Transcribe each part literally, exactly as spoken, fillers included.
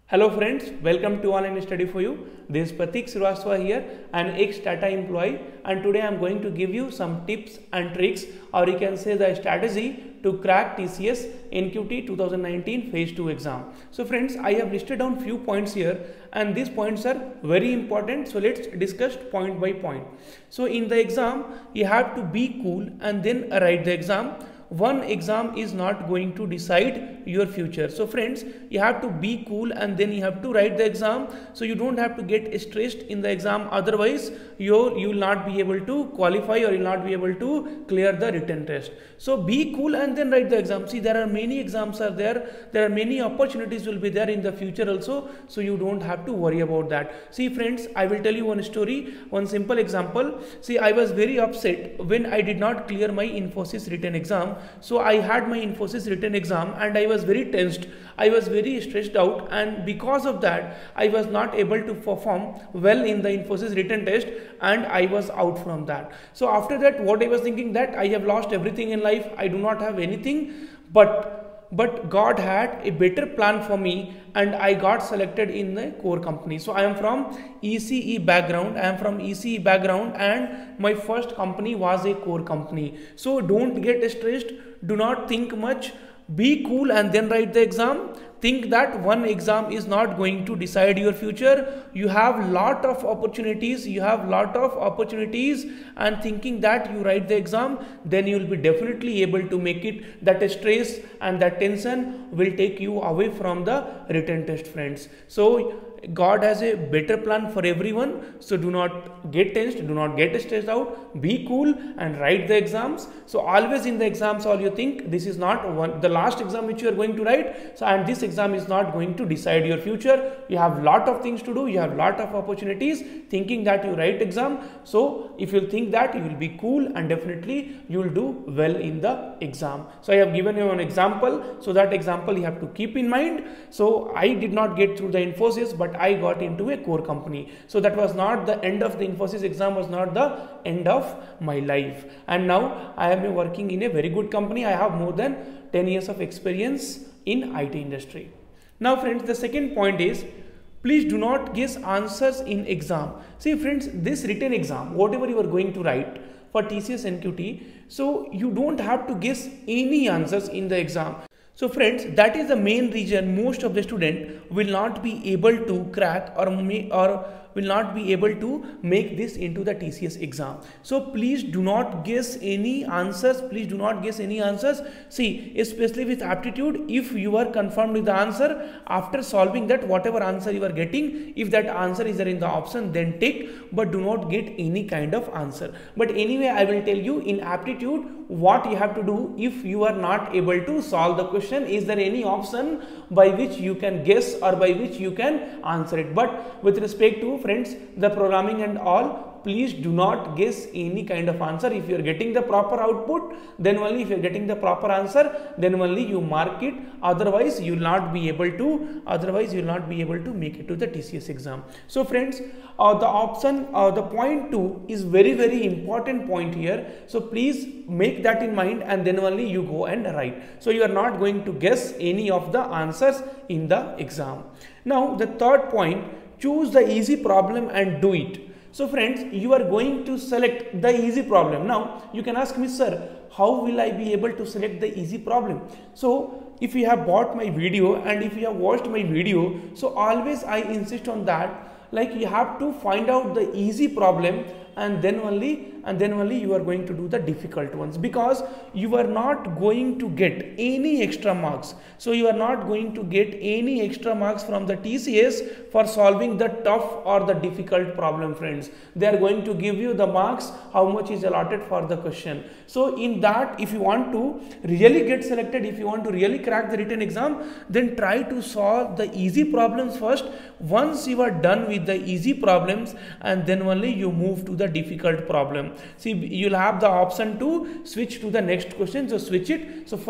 Hello friends, welcome to Online Study for You. This is Pratik Srivastava here, an ex-Tata employee, and today I am going to give you some tips and tricks, or you can say the strategy to crack T C S N Q T twenty nineteen Phase two exam. So friends, I have listed down few points here, and these points are very important. So let's discuss point by point. So in the exam, you have to be cool and then write the exam. One exam is not going to decide your future. So friends, you have to be cool and then you have to write the exam, so you don't have to get stressed in the exam. Otherwise you you will not be able to qualify, or you will not be able to clear the written test. So be cool and then write the exam. See, there are many exams are there there are many opportunities will be there in the future also, so you don't have to worry about that. See friends, I will tell you one story, one simple example. See, I was very upset when I did not clear my Infosys written exam. So I had my Infosys written exam and I was very tensed. I was very stressed out, and because of that I was not able to perform well in the Infosys written test, and I was out from that. So after that, what I was thinking, that I have lost everything in life, I do not have anything, but but God had a better plan for me, and I got selected in the core company. So I am from E C E background, I am from E C E background and my first company was a core company. So don't get stressed, do not think much, be cool and then write the exam. Think that one exam is not going to decide your future. You have lot of opportunities, you have lot of opportunities, and thinking that you write the exam, then you will be definitely able to make it. That stress and that tension will take you away from the written test, friends. So God has a better plan for everyone. So do not get tensed, do not get stressed out, be cool and write the exams. So always in the exams, all you think, this is not one the last exam which you are going to write. So and this exam is not going to decide your future. You have lot of things to do, you have lot of opportunities, thinking that you write exam. So if you think that, you will be cool and definitely you will do well in the exam. So I have given you an example, so that example you have to keep in mind. So I did not get through the Infosys, but I got into a core company. So that was not the end of the Infosys exam, was not the end of my life. And now I am working in a very good company. I have more than ten years of experience in I T industry. Now friends, the second point is, please do not guess answers in exam. See friends, this written exam, whatever you are going to write for T C S N Q T, so you don't have to guess any answers in the exam. So friends, that is the main reason most of the student will not be able to crack or may, or will not be able to make this into the T C S exam. So please do not guess any answers. Please do not guess any answers. See, especially with aptitude, if you are confirmed with the answer, after solving that, whatever answer you are getting, if that answer is there in the option, then take, but do not get any kind of answer. But anyway, I will tell you in aptitude what you have to do if you are not able to solve the question. Is there any option by which you can guess or by which you can answer it? But with respect to friends, the programming and all, please do not guess any kind of answer. If you are getting the proper output, then only if you are getting the proper answer, then only you mark it. Otherwise you will not be able to otherwise you will not be able to make it to the T C S exam. So friends, uh, the option uh, the point two is very very important point here. So please make that in mind, and then only you go and write. So you are not going to guess any of the answers in the exam. Now the third point, choose the easy problem and do it. So friends, you are going to select the easy problem. Now you can ask me, sir, how will I be able to select the easy problem? So if you have bought my video and if you have watched my video, so always I insist on that, like you have to find out the easy problem, and then only and then only you are going to do the difficult ones, because you are not going to get any extra marks. So you are not going to get any extra marks from the T C S for solving the tough or the difficult problem, friends. They are going to give you the marks how much is allotted for the question. So in that, if you want to really get selected, if you want to really crack the written exam, then try to solve the easy problems first. Once you are done with the easy problems, and then only you move to the difficult problem. See, you'll have the option to switch to the next question, so switch it. So first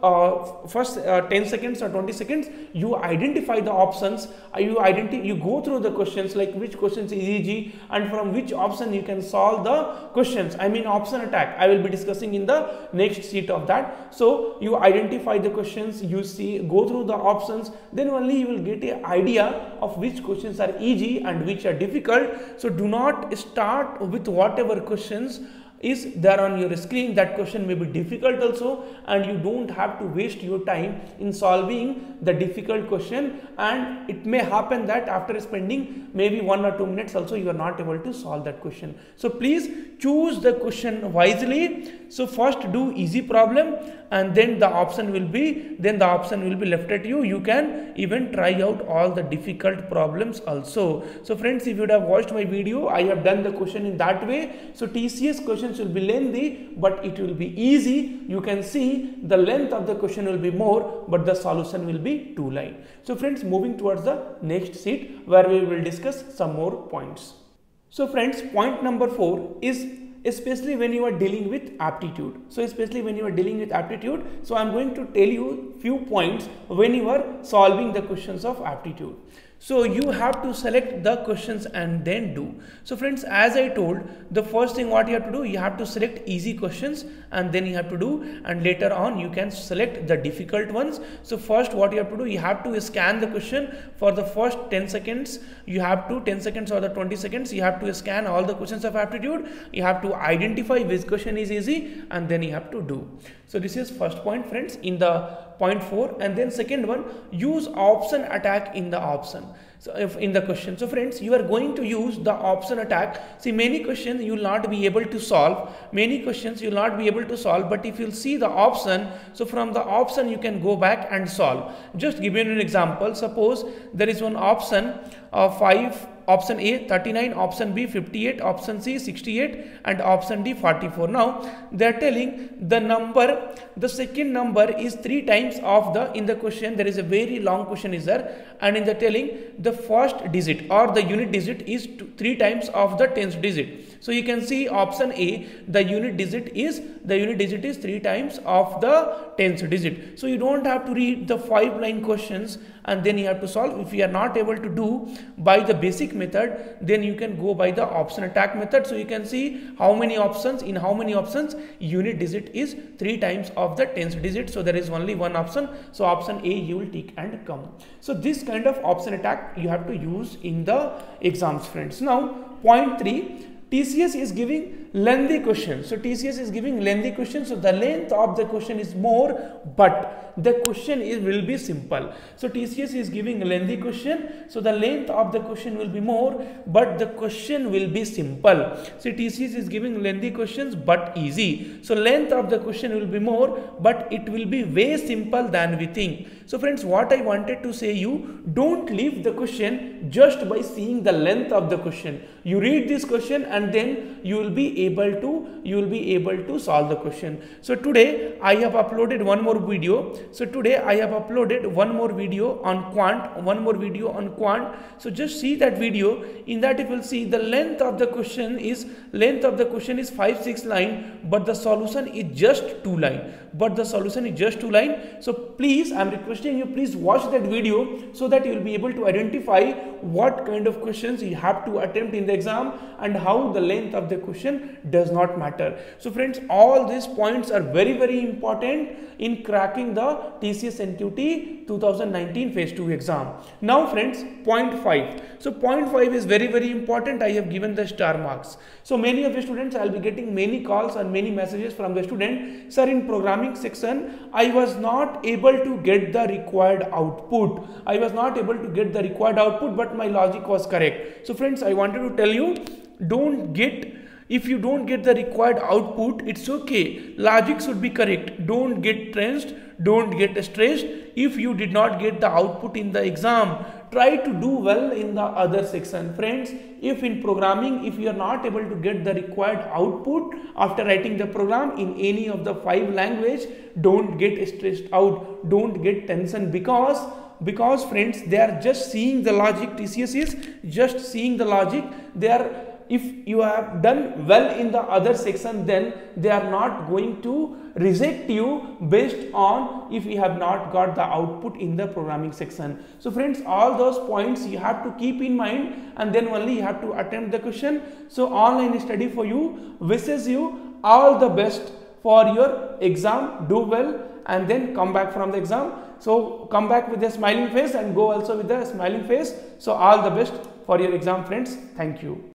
uh, first uh, ten seconds or twenty seconds, you identify the options, uh, you identify, you go through the questions, like which questions is easy and from which option you can solve the questions. I mean option attack, I will be discussing in the next sheet of that. So you identify the questions, you see, go through the options, then only you will get an idea of which questions are easy and which are difficult. So do not start with whatever questions is there on your screen. That question may be difficult also, and you don't have to waste your time in solving the difficult question, and it may happen that after spending maybe one or two minutes also you are not able to solve that question. So please choose the question wisely. So first do easy problem, and then the option will be then the option will be left at you. You can even try out all the difficult problems also. So friends, if you would have watched my video, I have done the question in that way. So T C S questions will be lengthy, but it will be easy. You can see the length of the question will be more, but the solution will be two line. So friends, moving towards the next sheet where we will discuss some more points. So friends, point number four is especially when you are dealing with aptitude. So especially when you are dealing with aptitude, so I am going to tell you few points when you are solving the questions of aptitude. So you have to select the questions and then do. So friends, as I told, the first thing what you have to do, you have to select easy questions and then you have to do, and later on you can select the difficult ones. So first what you have to do, you have to scan the question for the first ten seconds. You have to ten seconds or the twenty seconds, you have to scan all the questions of aptitude. You have to identify which question is easy and then you have to do. So this is first point friends in the point four. And then second one, use option attack in the option. So if in the question, so friends, you are going to use the option attack. See, many questions you will not be able to solve, many questions you will not be able to solve, but if you will see the option, so from the option you can go back and solve. Just give you an example. Suppose there is one option of five, option A thirty-nine, option B fifty-eight, option C sixty-eight, and option D forty-four. Now they are telling the number, the second number is three times of the, in the question there is a very long question is there, and in the telling the first digit or the unit digit is two, three times of the tenth digit. So you can see option A, the unit digit is the unit digit is three times of the tenth digit. So you don't have to read the five line questions and then you have to solve. If you are not able to do by the basic method, then you can go by the option attack method. So you can see how many options, in how many options unit digit is three times of the tenth digit. So there is only one option. So option A you will tick and come. So this kind of option attack you have to use in the exams friends. Now point three, T C S is giving lengthy question. So T C S is giving lengthy question. So the length of the question is more, but the question is will be simple. So T C S is giving a lengthy question. So the length of the question will be more, but the question will be simple. So T C S is giving lengthy questions but easy. So length of the question will be more, but it will be way simple than we think. So friends, what I wanted to say you, don't leave the question just by seeing the length of the question. You read this question and then you will be able to you will be able to solve the question. So today I have uploaded one more video. So today I have uploaded one more video on quant, one more video on quant. So just see that video. In that you will see the length of the question is length of the question is five six line, but the solution is just two line. But the solution is just two line. So please, I am requesting you, please watch that video so that you will be able to identify what kind of questions you have to attempt in the exam and how the length of the question does not matter. So friends, all these points are very very important in cracking the T C S N Q T twenty nineteen phase two exam. Now friends, point five. So point five is very very important. I have given the star marks. So many of the students, I will be getting many calls and many messages from the student. Sir, in programming section I was not able to get the required output. I was not able to get the required output, but my logic was correct. So friends, I wanted to tell you, don't get, if you don't get the required output, it's okay. Logic should be correct. Don't get tensed, don't get stressed if you did not get the output in the exam. Try to do well in the other section. Friends, if in programming, if you are not able to get the required output after writing the program in any of the five language, don't get stressed out, don't get tension, because because friends, they are just seeing the logic. T C S is just seeing the logic. They are if you have done well in the other section, then they are not going to reject you based on if you have not got the output in the programming section. So friends, all those points you have to keep in mind, and then only you have to attempt the question. So online study for you wishes you all the best for your exam. Do well and then come back from the exam. So come back with a smiling face and go also with a smiling face. So all the best for your exam, friends. Thank you.